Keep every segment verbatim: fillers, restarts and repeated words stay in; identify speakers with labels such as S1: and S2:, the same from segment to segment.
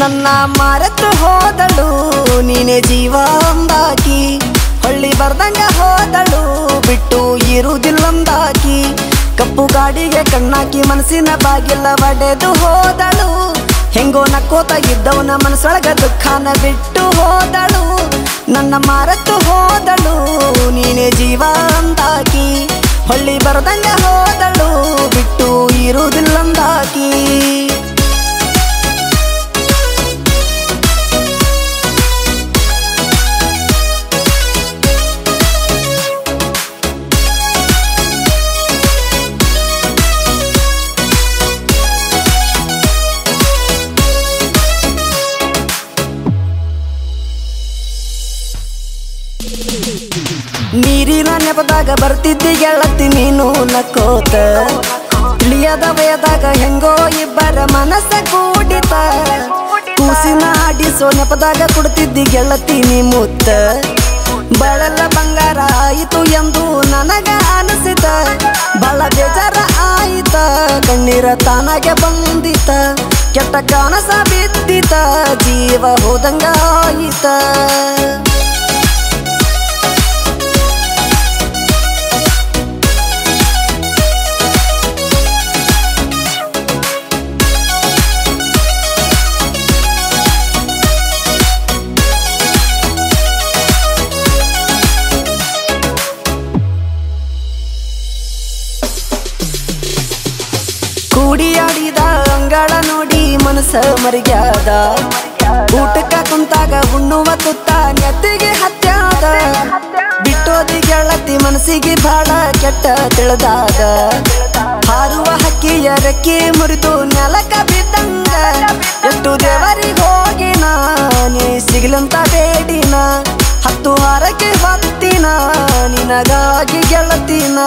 S1: ನನ್ನ ಮರೆತು ಹೋದಳು ನೀನೆ ಜೀವ ಅಂದಾಕಿ ಹೊಳ್ಳಿ ಬರ್ದಂಗ ಹೋದಳು ಬಿಟ್ಟು ಇರುವುದಿಲ್ಲಂದಾಕಿ ಕಪ್ಪು ಗಾಡಿಗೆ ಕಣ್ಣಾಕಿ ಮನಸ್ಸಿನ ಬಾಗಿಲ ಒಡೆದು ಹೋದಳು ಹೆಂಗೋ ನಕ್ಕೋತ ಇದ್ದವನ ಮನಸ್ಸೊಳಗ ದುಃಖನ ಬಿಟ್ಟು ಹೋದಳು ನನ್ನ ಮರೆತು ಹೋದಳು ನೀನೆ ಜೀವ ಅಂದಾಕಿ ಹೊಳ್ಳಿ ಬರ್ದಂಗ ಹೋದಳು ಬಿಟ್ಟು ಇರುವುದಿಲ್ಲಂದಾಕಿ ನೀರಿನ ನೆಪದಾಗ ಬರ್ತಿದ್ದಿ ಗೆಳತಿ ನೀನು ನಕ್ಕೋತ ತಿಳಿಯದ ವಯದಾಗ ಹೆಂಗೋ ಇಬ್ಬರ ಮನಸ್ಸ ಕೂಡಿತ ಕೂಸಿನ ಆಡಿಸೋ ನೆಪದಾಗ ಕೊಡ್ತಿದ್ದಿ ಗೆಳತಿ ನೀ ಮುತ್ತ ಬಳಲ ಬಂಗಾರ ಆಯಿತು ಎಂದು ನನಗ ಅನಿಸಿತ ಬಳ ಬೇಜಾರ ಆಯಿತ ಕಣ್ಣೀರ ತಾನಾಗೆ ಬಂದಿತ ಕೆಟ್ಟ ಕನಸ ಬಿದ್ದಿತ ಜೀವ ಹೋದಂಗ ಆಯಿತ ಕೂಡಿಯಾಡಿದ ಅಂಗಳ ನೋಡಿ ಮನಸ್ಸ ಮರಿಗ್ಯಾದ ಊಟಕ್ಕ ಕುಂತಾಗ ಉಣ್ಣುವ ತುತ್ತ ನೆತ್ತಿಗೆ ಹತ್ಯಾದ ಬಿಟ್ಟೋದಿ ಗೆಳತಿ ಮನಸ್ಸಿಗೆ ಬಾಳ ಕೆಟ್ಟ ತಿಳಿದಾದ ಹಾರುವ ಹಕ್ಕಿಯ ರೆಕ್ಕೆ ಮುರಿದು ನೆಲಕ ಬಿದ್ದಂಗ ಎಷ್ಟು ದೇವರಿಗೆ ಹೋಗಿನ ನೀ ಸಿಗ್ಲಂತ ಬೇಡಿನ ಹತ್ತು ಹಾರಕ್ಕೆ ಹೊತ್ತಿನ ನಿನಗಾಗಿ ಗೆಳತಿನ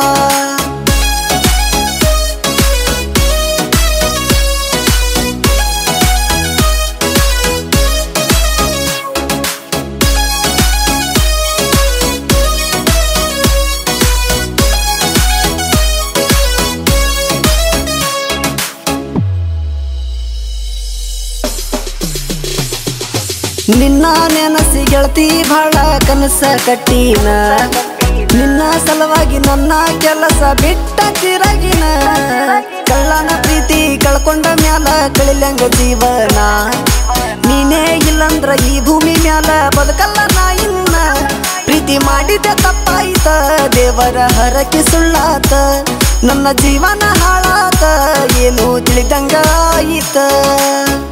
S1: ನಿನ್ನ ನೆನಸಿ ಗೆಳತಿ ಬಹಳ ಕನಸ ಕಟ್ಟಿನ ನಿನ್ನ ಸಲುವಾಗಿ ನನ್ನ ಕೆಲಸ ಬಿಟ್ಟ ತಿರಗಿನ ಕಳ್ಳನ ಪ್ರೀತಿ ಕಳ್ಕೊಂಡ ಮ್ಯಾಲ ಕಳಿಲಂಗ ಜೀವನ ನೀನೇ ಇಲ್ಲಂದ್ರ ಈ ಭೂಮಿ ಮ್ಯಾಲ ಬದುಕಲ್ಲ ನಾ ಇನ್ನ ಪ್ರೀತಿ ಮಾಡಿದ ತಪ್ಪಾಯ್ತ ದೇವರ ಹರಕೆ ಸುಳ್ಳಾತ ನನ್ನ ಜೀವನ ಹಾಳಾತ ಏನು ತಿಳಿದಂಗ ಆಯಿತ